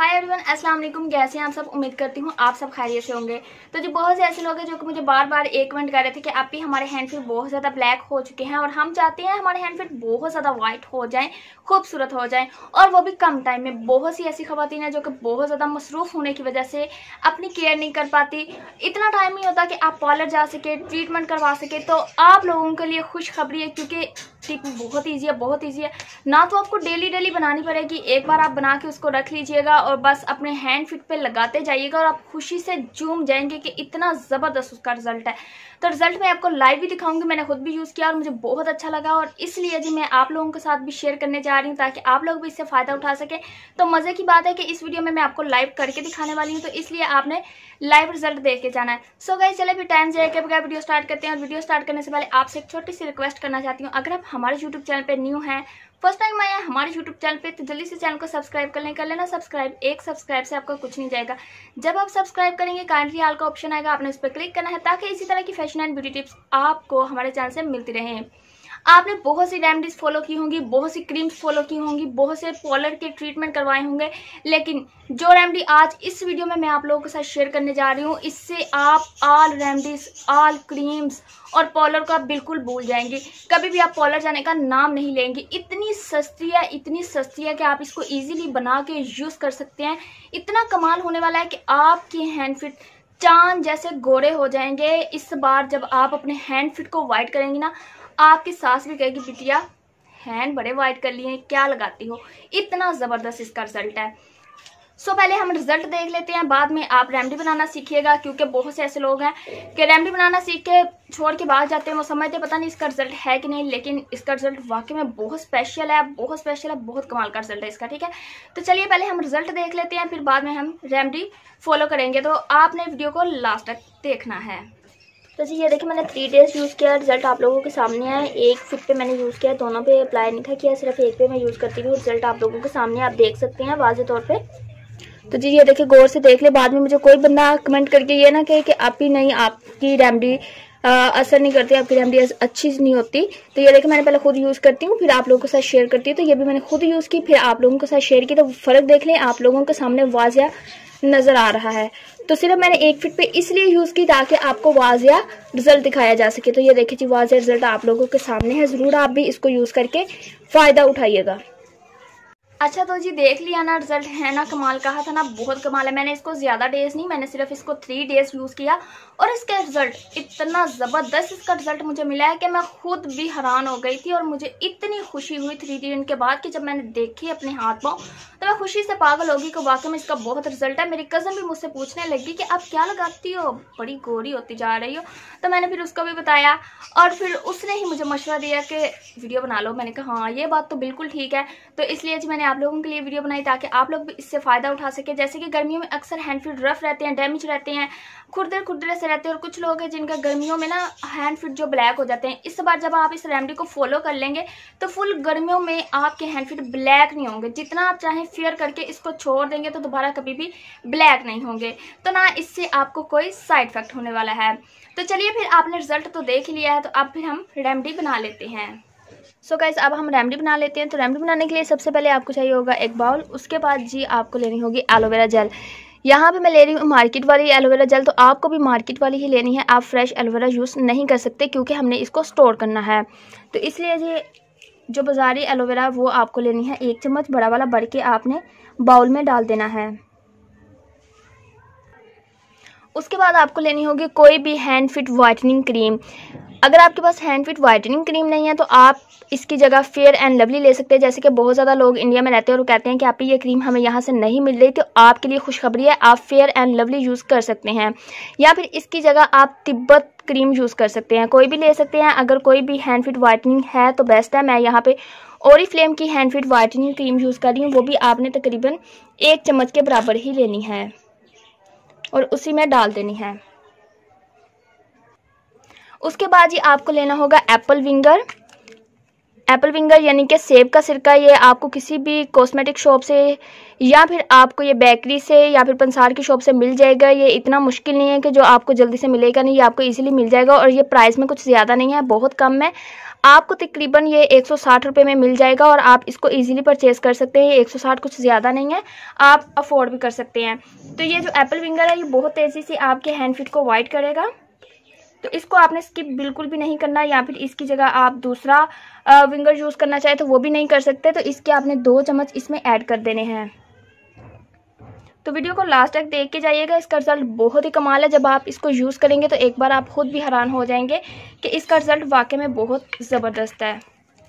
Hi everyone, अस्सलाम वालेकुम। कैसे हैं आप सब? उम्मीद करती हूँ आप सब खैरियत से होंगे। तो जी बहुत से ऐसे लोग हैं जो कि मुझे बार बार एक कमेंट कर रहे थे कि आप भी हमारे हैंड फीट बहुत ज़्यादा ब्लैक हो चुके हैं और हम चाहते हैं हमारे हैंड फीट बहुत ज़्यादा वाइट हो जाएं, खूबसूरत हो जाएं, और वो भी कम टाइम में। बहुत सी ऐसी खवातीन हैं जो कि बहुत ज़्यादा मसरूफ़ होने की वजह से अपनी केयर नहीं कर पाती, इतना टाइम नहीं होता कि आप पार्लर जा सके, ट्रीटमेंट करवा सके। तो आप लोगों के लिए खुशखबरी है, क्योंकि टिप बहुत ईजी है, बहुत ईजी है। ना तो आपको डेली बनानी पड़ेगी, एक बार आप बना के उसको रख लीजिएगा और बस अपने हैंड फिट पे लगाते जाइएगा और आप खुशी से झूम जाएंगे कि इतना ज़बरदस्त उसका रिजल्ट है। तो रिजल्ट मैं आपको लाइव भी दिखाऊंगी। मैंने खुद भी यूज़ किया और मुझे बहुत अच्छा लगा, और इसलिए जी मैं आप लोगों के साथ भी शेयर करने जा रही हूँ ताकि आप लोग भी इससे फ़ायदा उठा सकें। तो मज़े की बात है कि इस वीडियो में मैं आपको लाइव करके दिखाने वाली हूँ, तो इसलिए आपने लाइव रिजल्ट देख के जाना है। सो गाइस, चले भी टाइम जाए के बगैर वीडियो स्टार्ट करते हैं। और वीडियो स्टार्ट करने से पहले आपसे एक छोटी सी रिक्वेस्ट करना चाहती हूँ। अगर आप हमारे यूट्यूब चैनल पे न्यू हैं, फर्स्ट टाइम आया है हमारे यूट्यूब चैनल पे, तो जल्दी से चैनल को सब्सक्राइब कर लेना सब्सक्राइब। एक सब्सक्राइब से आपका कुछ नहीं जाएगा। जब आप सब्सक्राइब करेंगे काइंडली ऑल का ऑप्शन आएगा, आपने उस पर क्लिक करना है ताकि इसी तरह की फैशन एंड ब्यूटी टिप्स आपको हमारे चैनल से मिलती रहें। आपने बहुत सी रेमेडीज फॉलो की होंगी, बहुत सी क्रीम्स फॉलो की होंगी, बहुत से पार्लर के ट्रीटमेंट करवाए होंगे, लेकिन जो रेमेडी आज इस वीडियो में मैं आप लोगों के साथ शेयर करने जा रही हूँ, इससे आप ऑल रेमेडीज, ऑल क्रीम्स और पार्लर को आप बिल्कुल भूल जाएंगे। कभी भी आप पार्लर जाने का नाम नहीं लेंगे। इतनी सस्ती है, इतनी सस्ती है कि आप इसको इजीली बना के यूज़ कर सकते हैं। इतना कमाल होने वाला है कि आपके हैंड फिट चांद जैसे गोरे हो जाएंगे। इस बार जब आप अपने हैंड फिट को वाइट करेंगी ना, आपकी सास भी कहेगी बिटिया हैंड बड़े वाइट कर लिए, क्या लगाती हो। इतना ज़बरदस्त इसका रिजल्ट है। सो पहले हम रिजल्ट देख लेते हैं, बाद में आप रेमेडी बनाना सीखिएगा, क्योंकि बहुत से ऐसे लोग हैं कि रेमेडी बनाना सीख के छोड़ के भाग जाते हैं। वो समझते पता नहीं इसका रिजल्ट है कि नहीं, लेकिन इसका रिजल्ट वाकई में बहुत स्पेशल है, बहुत स्पेशल है, बहुत कमाल का रिजल्ट है इसका। ठीक है, तो चलिए पहले हम रिजल्ट देख लेते हैं, फिर बाद में हम रेमेडी फॉलो करेंगे। तो आपने वीडियो को लास्ट तक देखना है। तो जी ये देखिए, मैंने 3 डेज़ यूज़ किया, रिजल्ट आप लोगों के सामने है। एक फिट पे मैंने यूज़ किया, दोनों पे अप्लाई नहीं था किया, सिर्फ एक पे मैं यूज़ करती हूँ। रिजल्ट आप लोगों के सामने आप देख सकते हैं वाज़ेह तौर पे। तो जी ये देखिए, गौर से देख ले, बाद में मुझे कोई बंदा कमेंट करके ये ना कहे कि आप ही नहीं, आपकी रेमेडी असर नहीं करती, आपकी रेमेडी अच्छी नहीं होती। तो ये देखिए, मैंने पहले खुद यूज़ करती हूँ, फिर आप लोगों के साथ शेयर करती हूँ। तो ये भी मैंने खुद यूज़ की, फिर आप लोगों के साथ शेयर की, तो फ़र्क देख लें, आप लोगों के सामने वाज़ेह नज़र आ रहा है। तो सिर्फ मैंने एक फिट पे इसलिए यूज़ की ताकि आपको वाज़ेह रिजल्ट दिखाया जा सके। तो ये देखिए जी, वाज़ेह रिजल्ट आप लोगों के सामने है। ज़रूर आप भी इसको यूज़ करके फ़ायदा उठाइएगा। अच्छा तो जी देख लिया ना, रिजल्ट है ना कमाल। कहा था ना बहुत कमाल है। मैंने इसको ज़्यादा डेज नहीं, मैंने सिर्फ इसको 3 डेज़ यूज़ किया और इसका रिजल्ट इतना ज़बरदस्त इसका रिजल्ट मुझे मिला है कि मैं खुद भी हैरान हो गई थी। और मुझे इतनी खुशी हुई 3 दिन के बाद कि जब मैंने देखे अपने हाथ पाँव, तो मैं खुशी से पागल होगी कि वाकई में इसका बहुत रिजल्ट है। मेरी कज़न भी मुझसे पूछने लगी कि आप क्या लगाती हो, बड़ी गोरी होती जा रही हो। तो मैंने फिर उसको भी बताया और फिर उसने ही मुझे मशवरा दिया कि वीडियो बना लो। मैंने कहा हाँ ये बात तो बिल्कुल ठीक है। तो इसलिए जी मैंने आप लोगों के लिए वीडियो बनाई ताकि आप लोग भी इससे फ़ायदा उठा सके। जैसे कि गर्मियों में अक्सर हैंड फीट रफ रहते हैं, डैमेज रहते हैं, खुरदरे खुरदरे से रहते हैं, और कुछ लोग हैं जिनका गर्मियों में ना हैंड फीट जो ब्लैक हो जाते हैं। इस बार जब आप इस रेमेडी को फॉलो कर लेंगे तो फुल गर्मियों में आपके हैंड फीट ब्लैक नहीं होंगे। जितना आप चाहें फेयर करके इसको छोड़ देंगे तो दोबारा कभी भी ब्लैक नहीं होंगे। तो ना इससे आपको कोई साइड इफेक्ट होने वाला है। तो चलिए फिर आपने रिजल्ट तो देख ही लिया है, तो अब फिर हम रेमेडी बना लेते हैं। सो गाइस, अब हम रेमेडी बना लेते हैं। तो रेमेडी बनाने के लिए सबसे पहले आपको चाहिए होगा एक बाउल। उसके बाद जी आपको लेनी होगी एलोवेरा जेल। यहाँ पे मैं ले रही हूँ मार्केट वाली एलोवेरा जेल, तो आपको भी मार्केट वाली ही लेनी है। आप फ्रेश एलोवेरा यूज़ नहीं कर सकते क्योंकि हमने इसको स्टोर करना है। तो इसलिए जी जो बाज़ारी एलोवेरा वो आपको लेनी है। 1 चम्मच बड़ा वाला भर के आपने बाउल में डाल देना है। उसके बाद आपको लेनी होगी कोई भी हैंड फिट वाइटनिंग क्रीम। अगर आपके पास हैंड फिट वाइटनिंग क्रीम नहीं है तो आप इसकी जगह फेयर एंड लवली ले सकते हैं। जैसे कि बहुत ज़्यादा लोग इंडिया में रहते हैं और वो कहते हैं कि आप ये क्रीम हमें यहाँ से नहीं मिल रही, तो आपके लिए खुशखबरी है, आप फेयर एंड लवली यूज़ कर सकते हैं। या फिर इसकी जगह आप तिब्बत क्रीम यूज़ कर सकते हैं, कोई भी ले सकते हैं। अगर कोई भी हैंड फिट वाइटनिंग है तो बेस्ट है। मैं यहाँ पे ओरिफ्लेम की hand fit whitening cream use कर रही हूँ, वो भी आपने तकरीबन 1 चम्मच के बराबर ही लेनी है और उसी में डाल देनी है। उसके बाद ही आपको लेना होगा एप्पल विंगर। एप्पल विंगर यानी कि सेब का सिरका, ये आपको किसी भी कॉस्मेटिक शॉप से या फिर आपको ये बेकरी से या फिर पंसार की शॉप से मिल जाएगा। ये इतना मुश्किल नहीं है कि जो आपको जल्दी से मिलेगा नहीं, ये आपको इजीली मिल जाएगा और ये प्राइस में कुछ ज़्यादा नहीं है, बहुत कम है। आपको तकरीबन ये 160 रुपये में मिल जाएगा और आप इसको इजीली परचेज कर सकते हैं। ये 160 कुछ ज़्यादा नहीं है, आप अफोर्ड भी कर सकते हैं। तो ये जो एप्पल विंगर है ये बहुत तेज़ी से आपके हैंड फीट को वाइट करेगा, तो इसको आपने स्किप बिल्कुल भी नहीं करना, या फिर इसकी जगह आप दूसरा विंगर यूज़ करना चाहे तो वो भी नहीं कर सकते। तो इसके आपने 2 चम्मच इसमें ऐड कर देने हैं। तो वीडियो को लास्ट तक देख के जाइएगा, इसका रिजल्ट बहुत ही कमाल है। जब आप इसको यूज़ करेंगे तो एक बार आप खुद भी हैरान हो जाएंगे कि इसका रिजल्ट वाकई में बहुत ज़बरदस्त है।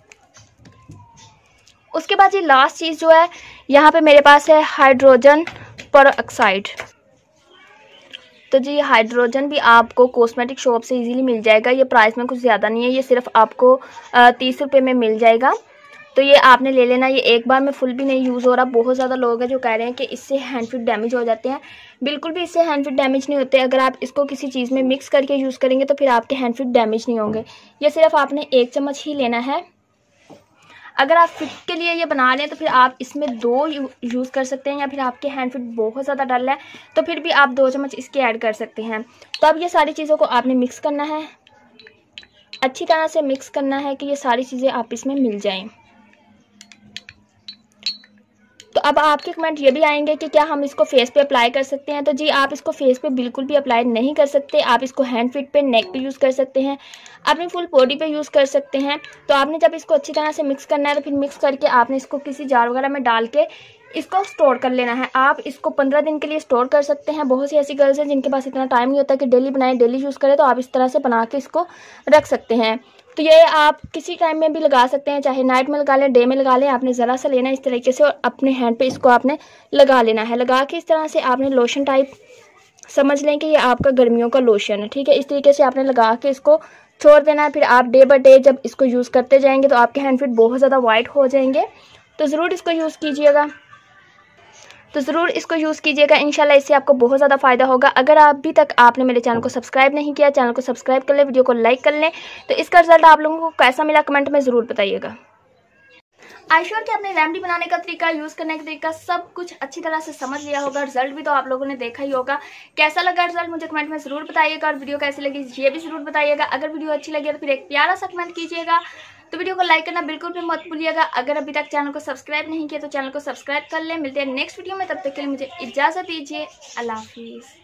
उसके बाद ये लास्ट चीज़ जो है यहाँ पे मेरे पास है हाइड्रोजन परऑक्साइड। तो जी हाइड्रोजन भी आपको कॉस्मेटिक शॉप से इजीली मिल जाएगा। ये प्राइस में कुछ ज़्यादा नहीं है, ये सिर्फ आपको 30 रुपये में मिल जाएगा। तो ये आपने ले लेना। ये एक बार में फुल भी नहीं यूज़ हो रहा। बहुत ज़्यादा लोग हैं जो कह रहे हैं कि इससे हैंड फीट डैमेज हो जाते हैं। बिल्कुल भी इससे हैंड फीट डैमेज नहीं होते। अगर आप इसको किसी चीज़ में मिक्स करके यूज़ करेंगे तो फिर आपके हैंड फीट डैमेज नहीं होंगे। ये सिर्फ आपने 1 चम्मच ही लेना है। अगर आप फिट के लिए ये बना लें तो फिर आप इसमें 2 यूज़ कर सकते हैं, या फिर आपके हैंड फिट बहुत ज़्यादा डल है तो फिर भी आप 2 चम्मच इसके ऐड कर सकते हैं। तो अब ये सारी चीज़ों को आपने मिक्स करना है, अच्छी तरह से मिक्स करना है कि ये सारी चीज़ें आप इसमें मिल जाएं। तो अब आपके कमेंट ये भी आएंगे कि क्या हम इसको फेस पे अप्लाई कर सकते हैं। तो जी आप इसको फेस पे बिल्कुल भी अप्लाई नहीं कर सकते। आप इसको हैंड फिट पे, नेक पे यूज़ कर सकते हैं, अपनी फुल बॉडी पे यूज़ कर सकते हैं। तो आपने जब इसको अच्छी तरह से मिक्स करना है तो फिर मिक्स करके आपने इसको किसी जार वगैरह में डाल के इसको स्टोर कर लेना है। आप इसको 15 दिन के लिए स्टोर कर सकते हैं। बहुत सी ऐसी गर्ल्स हैं जिनके पास इतना टाइम नहीं होता कि डेली बनाएं, डेली यूज़ करें, तो आप इस तरह से बना के इसको रख सकते हैं। तो ये आप किसी टाइम में भी लगा सकते हैं, चाहे नाइट में लगा लें, डे में लगा लें। आपने ज़रा सा लेना है इस तरीके से और अपने हैंड पे इसको आपने लगा लेना है। लगा के इस तरह से आपने लोशन टाइप समझ लें कि ये आपका गर्मियों का लोशन है, ठीक है। इस तरीके से आपने लगा के इसको छोड़ देना है। फिर आप डे बाय डे जब इसको यूज़ करते जाएंगे तो आपके हैंड फिट बहुत ज़्यादा वाइट हो जाएंगे। तो ज़रूर इसको यूज़ कीजिएगा। इंशाल्लाह इससे आपको बहुत ज़्यादा फ़ायदा होगा। अगर अभी तक आपने मेरे चैनल को सब्सक्राइब नहीं किया, चैनल को सब्सक्राइब कर लें, वीडियो को लाइक कर लें। तो इसका रिजल्ट आप लोगों को कैसा मिला कमेंट में ज़रूर बताइएगा। आई श्योर कि आपने रेमेडी बनाने का तरीका, यूज़ करने का तरीका सब कुछ अच्छी तरह से समझ लिया होगा। रिजल्ट भी तो आप लोगों ने देखा ही होगा। कैसा लगा रिजल्ट मुझे कमेंट में ज़रूर बताइएगा, और वीडियो कैसी लगी ये भी ज़रूर बताइएगा। अगर वीडियो अच्छी लगी तो फिर एक प्यारा सा कमेंट कीजिएगा। तो वीडियो को लाइक करना बिल्कुल भी मत भूलिएगा। अगर अभी तक चैनल को सब्सक्राइब नहीं किया तो चैनल को सब्सक्राइब कर लें। मिलते हैं नेक्स्ट वीडियो में, तब तक के लिए मुझे इजाज़त दीजिए। अल्लाह हाफिज़।